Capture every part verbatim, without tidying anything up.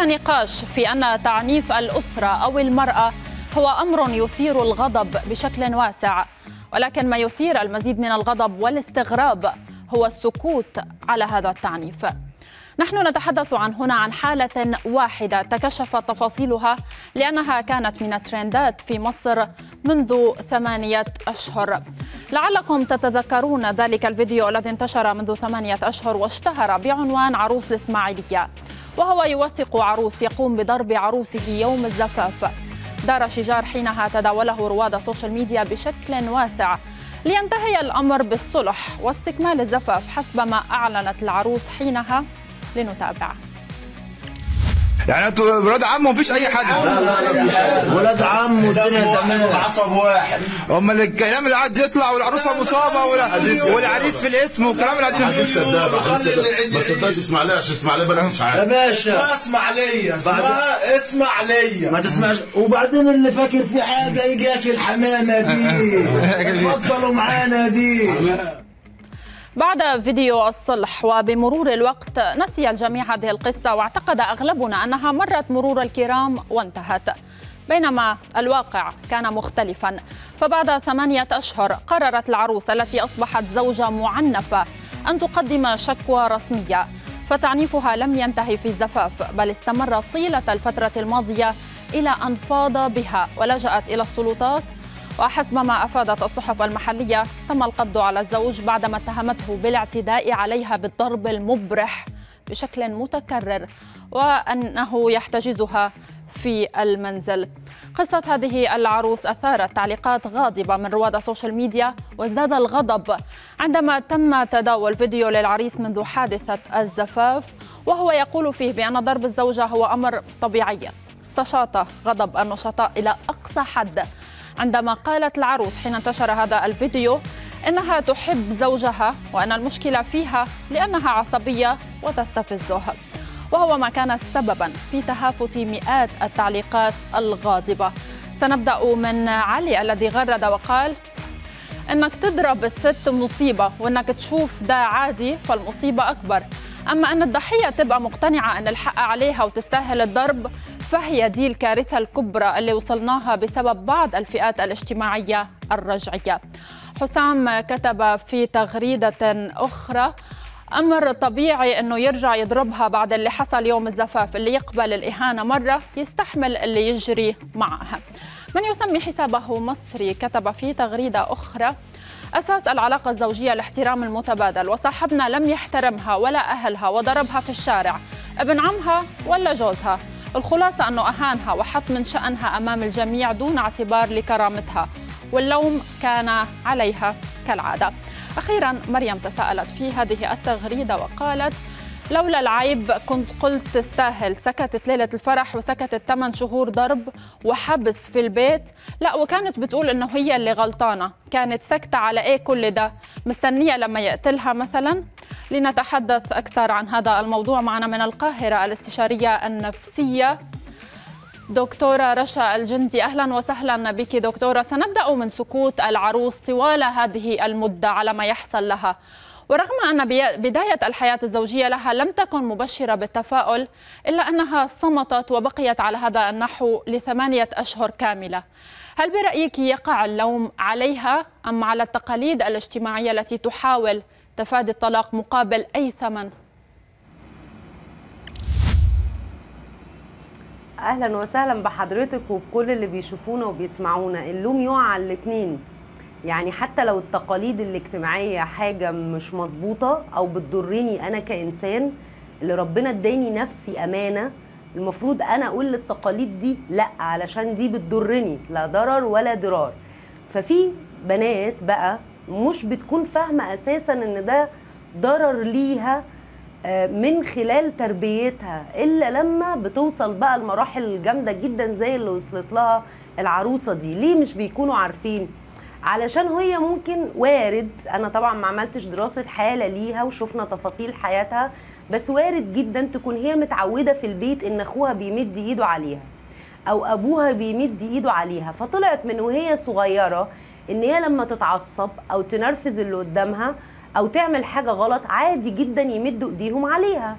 لا نقاش في أن تعنيف الأسرة أو المرأة هو أمر يثير الغضب بشكل واسع، ولكن ما يثير المزيد من الغضب والاستغراب هو السكوت على هذا التعنيف. نحن نتحدث عن هنا عن حالة واحدة تكشفت تفاصيلها لأنها كانت من الترندات في مصر منذ ثمانية أشهر. لعلكم تتذكرون ذلك الفيديو الذي انتشر منذ ثمانية أشهر واشتهر بعنوان عروس الإسماعيلية، وهو يوثق عروس يقوم بضرب عروسه يوم الزفاف. دار شجار حينها تداوله رواد السوشيال ميديا بشكل واسع لينتهي الأمر بالصلح واستكمال الزفاف حسب ما أعلنت العروس حينها. لنتابع. يعني انتوا ولاد عم ومفيش اي حد؟ لا لا لا ولاد عم والدنيا تمام، عصب واحد. امال الكلام اللي قاعد يطلع والعروسه مصابه والعريس في الاسم والكلام اللي قاعد عريس كذاب، عريس كذاب. ما صدقش اسماعيليه عشان اسماعيليه بلد مش عارف. يا باشا اسماعيليه اسمها اسماعيليه ما تسمعش. وبعدين اللي فاكر في حاجه يجي ياكل حمامه دي. اتفضلوا معانا دي. بعد فيديو الصلح وبمرور الوقت نسي الجميع هذه القصة واعتقد أغلبنا أنها مرت مرور الكرام وانتهت، بينما الواقع كان مختلفا. فبعد ثمانية أشهر قررت العروس التي أصبحت زوجة معنفة أن تقدم شكوى رسمية، فتعنيفها لم ينتهي في الزفاف بل استمر طيلة الفترة الماضية إلى أن فاض بها ولجأت إلى السلطات. وحسب ما أفادت الصحف المحلية تم القبض على الزوج بعدما اتهمته بالاعتداء عليها بالضرب المبرح بشكل متكرر وأنه يحتجزها في المنزل. قصة هذه العروس أثارت تعليقات غاضبة من رواد السوشيال ميديا، وازداد الغضب عندما تم تداول فيديو للعريس منذ حادثة الزفاف وهو يقول فيه بأن ضرب الزوجة هو أمر طبيعي. استشاط غضب النشطاء إلى أقصى حد عندما قالت العروس حين انتشر هذا الفيديو إنها تحب زوجها وأن المشكلة فيها لأنها عصبية وتستفزه، وهو ما كان سببا في تهافت مئات التعليقات الغاضبة. سنبدأ من علي الذي غرد وقال: إنك تضرب الست مصيبة وإنك تشوف ده عادي فالمصيبة أكبر، أما أن الضحية تبقى مقتنعة أن الحق عليها وتستاهل الضرب فهي دي الكارثة الكبرى اللي وصلناها بسبب بعض الفئات الاجتماعية الرجعية. حسام كتب في تغريدة أخرى: أمر طبيعي أنه يرجع يضربها بعد اللي حصل يوم الزفاف، اللي يقبل الإهانة مرة يستحمل اللي يجري معها. من يسمي حسابه مصري كتب في تغريدة أخرى: أساس العلاقة الزوجية الاحترام المتبادل، وصاحبنا لم يحترمها ولا أهلها وضربها في الشارع، ابن عمها ولا جوزها. الخلاصة أنه أهانها وحط من شأنها أمام الجميع دون اعتبار لكرامتها، واللوم كان عليها كالعادة. أخيرا مريم تساءلت في هذه التغريدة وقالت: لولا العيب كنت قلت تستاهل، سكتت ليلة الفرح وسكتت ثمان شهور ضرب وحبس في البيت. لا، وكانت بتقول إنه هي اللي غلطانة، كانت سكتة على إيه كل ده؟ مستنية لما يقتلها مثلا؟ لنتحدث أكثر عن هذا الموضوع معنا من القاهرة الاستشارية النفسية دكتورة رشا الجندي. أهلا وسهلا بك دكتورة. سنبدأ من سكوت العروس طوال هذه المدة على ما يحصل لها، ورغم أن بداية الحياة الزوجية لها لم تكن مبشرة بالتفاؤل إلا أنها صمتت وبقيت على هذا النحو لثمانية أشهر كاملة. هل برأيك يقع اللوم عليها أم على التقاليد الاجتماعية التي تحاول تفادي الطلاق مقابل أي ثمن؟ أهلا وسهلا بحضرتك وبكل اللي بيشوفونا وبيسمعونا. اللوم يقع على الاثنين، يعني حتى لو التقاليد الاجتماعية حاجة مش مظبوطة أو بتضرني أنا كإنسان اللي ربنا اداني نفسي أمانة، المفروض أنا أقول للتقاليد دي لأ علشان دي بتضرني، لا ضرر ولا ضرار. ففي بنات بقى مش بتكون فاهمة أساسا إن ده ضرر ليها من خلال تربيتها، إلا لما بتوصل بقى المراحل جامدة جدا زي اللي وصلت لها العروسة دي. ليه مش بيكونوا عارفين؟ علشان هي ممكن وارد، أنا طبعا ما عملتش دراسة حالة ليها وشفنا تفاصيل حياتها، بس وارد جدا تكون هي متعودة في البيت إن أخوها بيمد إيده عليها أو أبوها بيمد إيده عليها، فطلعت من وهي صغيرة إن هي لما تتعصب أو تنرفز اللي قدامها أو تعمل حاجة غلط عادي جدا يمدوا إيديهم عليها.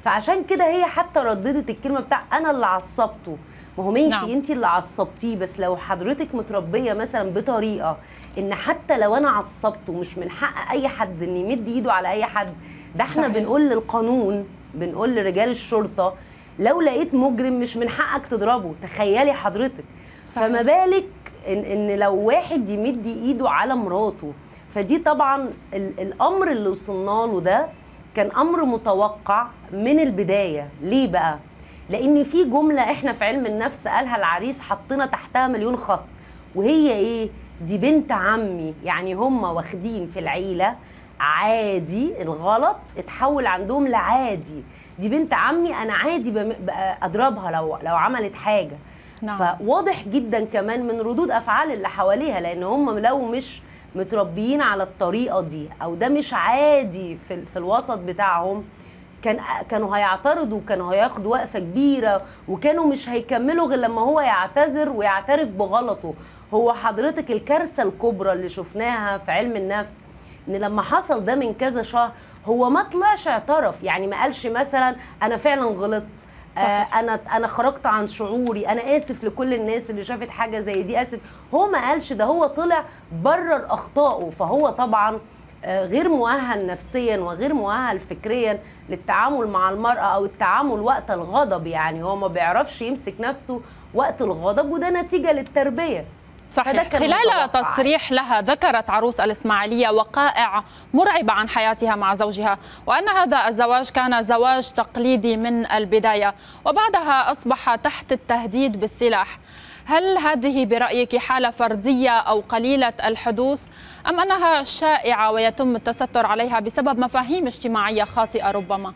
فعشان كده هي حتى رددت الكلمه بتاع انا اللي عصبته. ما هو ماشي نعم. انت اللي عصبتيه، بس لو حضرتك متربيه مثلا بطريقه ان حتى لو انا عصبته مش من حق اي حد ان يمد ايده على اي حد، ده احنا صحيح. بنقول للقانون، بنقول لرجال الشرطه لو لقيت مجرم مش من حقك تضربه. تخيلي حضرتك صحيح. فما بالك إن, ان لو واحد يمد ايده على مراته. فدي طبعا الامر اللي وصلنا له ده كان امر متوقع من البدايه. ليه بقى؟ لان في جمله احنا في علم النفس قالها العريس حطينا تحتها مليون خط، وهي ايه؟ دي بنت عمي. يعني هم واخدين في العيله عادي الغلط اتحول عندهم لعادي. دي بنت عمي انا عادي اضربها لو لو عملت حاجه. نعم. فواضح جدا كمان من ردود افعال اللي حواليها، لان هم لو مش متربيين على الطريقه دي او ده مش عادي في في الوسط بتاعهم كان كانوا هيعترضوا وكانوا هياخدوا وقفه كبيره وكانوا مش هيكملوا غير لما هو يعتذر ويعترف بغلطه. هو حضرتك الكارثه الكبرى اللي شفناها في علم النفس ان لما حصل ده من كذا شهر هو ما طلعش اعترف. يعني ما قالش مثلا انا فعلا غلطت، آه انا انا خرجت عن شعوري، انا اسف لكل الناس اللي شافت حاجه زي دي، اسف. هو ما قالش ده، هو طلع برر اخطائه. فهو طبعا غير مؤهل نفسيا وغير مؤهل فكريا للتعامل مع المرأة أو التعامل وقت الغضب. يعني هو ما بيعرفش يمسك نفسه وقت الغضب، وده نتيجة للتربية. صحيح. خلال تصريح لها ذكرت عروس الإسماعيلية وقائع مرعبة عن حياتها مع زوجها، وأن هذا الزواج كان زواج تقليدي من البداية وبعدها أصبح تحت التهديد بالسلاح. هل هذه برأيك حالة فردية أو قليلة الحدوث أم أنها شائعة ويتم التستر عليها بسبب مفاهيم اجتماعية خاطئة ربما؟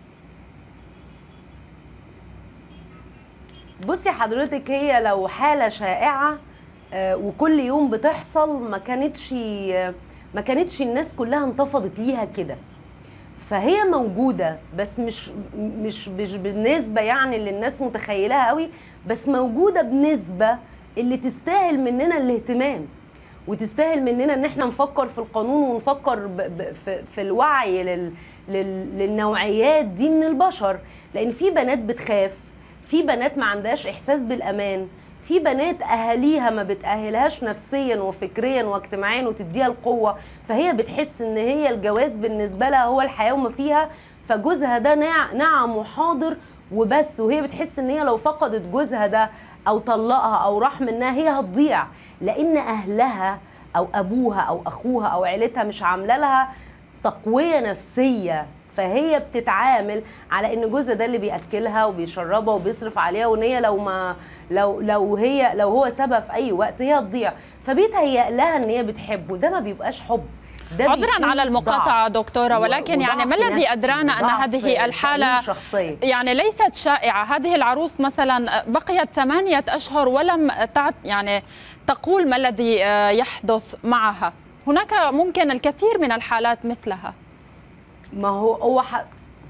بصي حضرتك، هي لو حالة شائعة وكل يوم بتحصل ما كانتش ما كانتش الناس كلها انتفضت ليها كده. فهي موجودة بس مش مش مش بالنسبة يعني اللي الناس متخيلها قوي، بس موجودة بنسبة اللي تستاهل مننا الاهتمام وتستاهل مننا ان احنا نفكر في القانون ونفكر ب ب في, في الوعي لل لل للنوعيات دي من البشر. لان في بنات بتخاف، في بنات ما عندهاش احساس بالامان، في بنات اهاليها ما بتأهلهاش نفسيا وفكريا واجتماعيا وتديها القوة، فهي بتحس ان هي الجواز بالنسبة لها هو الحياة وما فيها، فجوزها ده نعم وحاضر وبس، وهي بتحس ان هي لو فقدت جوزها ده او طلقها او راح منها هي هتضيع، لان اهلها او ابوها او اخوها او عيلتها مش عامله لها تقويه نفسيه. فهي بتتعامل على ان جوزها ده اللي بياكلها وبيشربها وبيصرف عليها، وان هي لو ما لو لو هي لو هو سابها في اي وقت هي هتضيع، فبيتهيأ لها ان هي بتحبه. ده ما بيبقاش حب. عذرا على المقاطعة دكتورة، ولكن يعني ما الذي أدرانا أن هذه الحالة يعني ليست شائعة؟ هذه العروس مثلا بقيت ثمانية أشهر ولم يعني تقول ما الذي يحدث معها. هناك ممكن الكثير من الحالات مثلها. ما هو هو ح...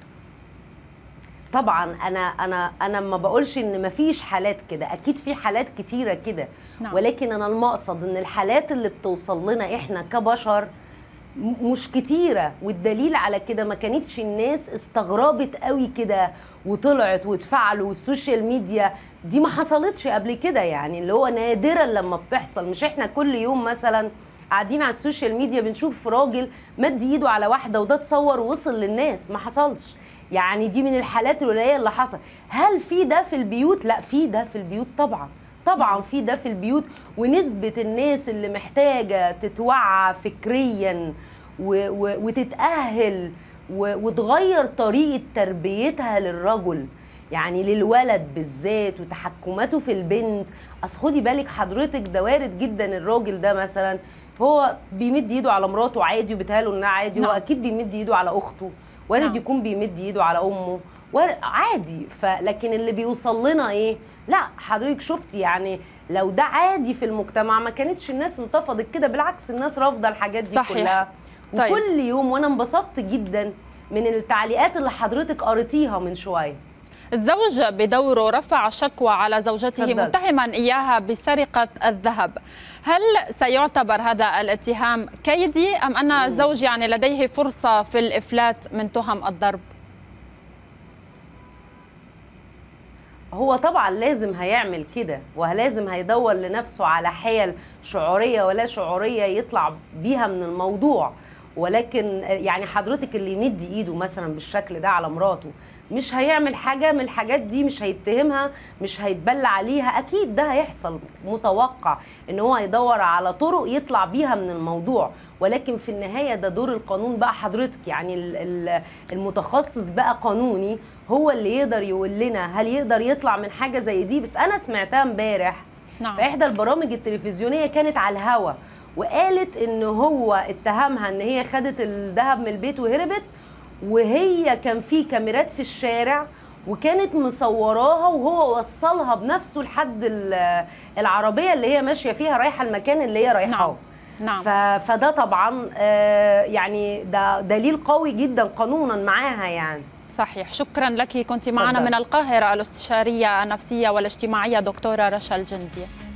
طبعا انا انا انا ما بقولش ان ما فيش حالات كده، اكيد في حالات كتيره كده. نعم. ولكن انا المقصد ان الحالات اللي بتوصل لنا احنا كبشر مش كتيرة، والدليل على كده ما كانتش الناس استغربت قوي كده وطلعت واتفعلوا، والسوشيال ميديا دي ما حصلتش قبل كده. يعني اللي هو نادرا لما بتحصل. مش احنا كل يوم مثلا قاعدين على السوشيال ميديا بنشوف راجل مد ايده على واحدة وده اتصور ووصل للناس؟ ما حصلش. يعني دي من الحالات القليلة اللي حصل. هل في ده في البيوت؟ لا، في ده في البيوت طبعا، طبعا في ده في البيوت. ونسبة الناس اللي محتاجة تتوعى فكريا و و وتتأهل و وتغير طريقة تربيتها للرجل، يعني للولد بالذات، وتحكماته في البنت. اصل خدي بالك حضرتك، ده وارد جدا الراجل ده مثلا هو بيمد ايده على مراته عادي وبيتهيأله انها عادي. نعم. هو اكيد بيمد ايده على اخته، وارد نعم. يكون بيمد ايده على امه عادي. فلكن اللي بيوصل لنا ايه؟ لا حضرتك شفتي يعني لو ده عادي في المجتمع ما كانتش الناس انتفضت كده، بالعكس الناس رافضه الحاجات دي. صحيح. كلها. طيب. وكل يوم وانا انبسطت جدا من التعليقات اللي حضرتك قريتيها من شويه. الزوج بدوره رفع شكوى على زوجته فضل. متهما اياها بسرقه الذهب. هل سيعتبر هذا الاتهام كيدي ام ان الزوج يعني لديه فرصه في الافلات من تهم الضرب؟ هو طبعا لازم هيعمل كده، ولازم هيدور لنفسه على حيل شعورية ولا شعورية يطلع بيها من الموضوع. ولكن يعني حضرتك اللي يمد ايده مثلا بالشكل ده على مراته مش هيعمل حاجة من الحاجات دي، مش هيتهمها، مش هيتبلى عليها، اكيد ده هيحصل، متوقع ان هو يدور على طرق يطلع بيها من الموضوع. ولكن في النهاية ده دور القانون بقى حضرتك، يعني المتخصص بقى قانوني هو اللي يقدر يقول لنا هل يقدر يطلع من حاجة زي دي. بس انا سمعتها امبارح نعم. في احدى البرامج التلفزيونية كانت على الهوا، وقالت ان هو اتهمها ان هي خدت الذهب من البيت وهربت، وهي كان في كاميرات في الشارع وكانت مصوراها وهو وصلها بنفسه لحد العربية اللي هي ماشية فيها رايحة المكان اللي هي رايحاه. نعم. نعم. فده طبعا يعني ده دليل قوي جدا قانونا معاها يعني. صحيح. شكرا لك، كنت معنا من القاهرة الاستشارية النفسية والاجتماعية دكتورة رشا الجندي.